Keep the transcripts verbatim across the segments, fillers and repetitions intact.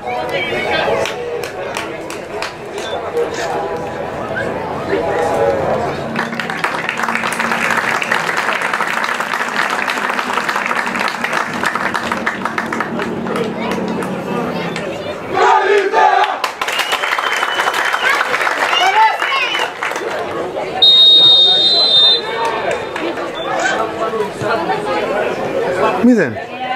Μηδέν.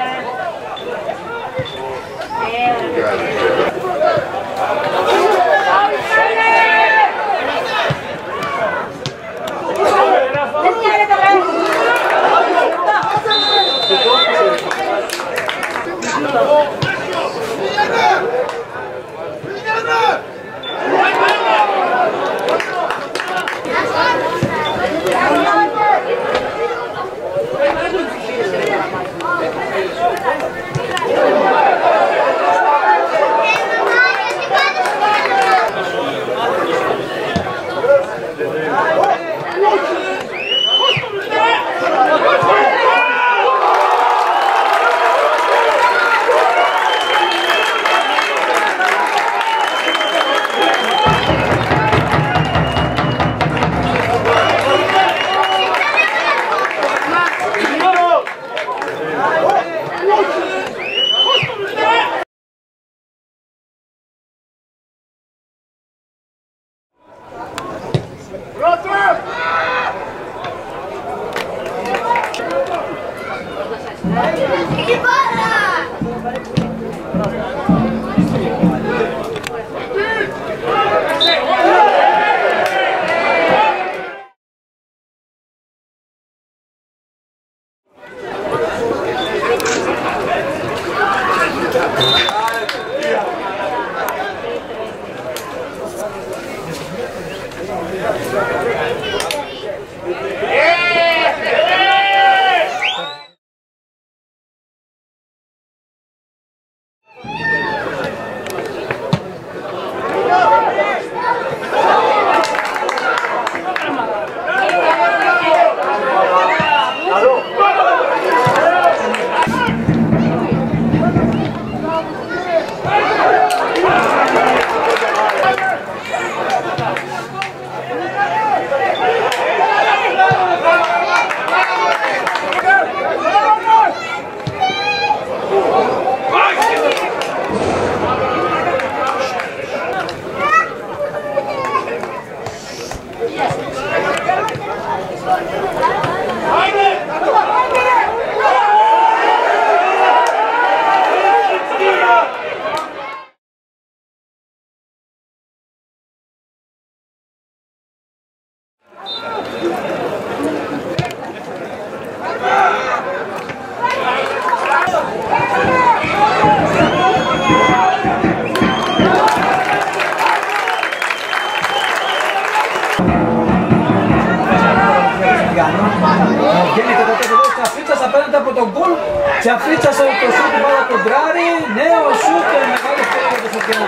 Γίνεται το τέτοιο της Τσαφρίτσας απέναντι από τον γκολ. Τσαφρίτσας το σούτ του Πάλα κοντράρι. Νέο σούτ, μεγάλη ευκαιρία για το Σωτιανά.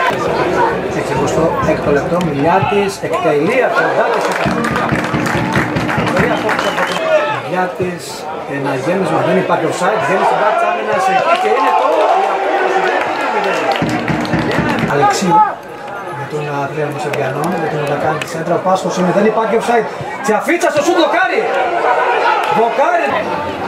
εξηκοστό έκτο λεπτό, Μιλιάτης, εκτελεί από τον Δάκη στο καθόλου. Μιλιάτης, ένα γέμισμα, δεν υπάρχει offside, γέμισε την μπάτσα άμυνας εκεί και είναι το Αλεξίου. Με τον Αδρέα Μεσογειανό, με τον να κάνει τη σέντρα, ο Πάσχος είναι, δεν υπάρχει offside. Τσαφρίτσας στο σούτ δοκάρι. Δοκάρι.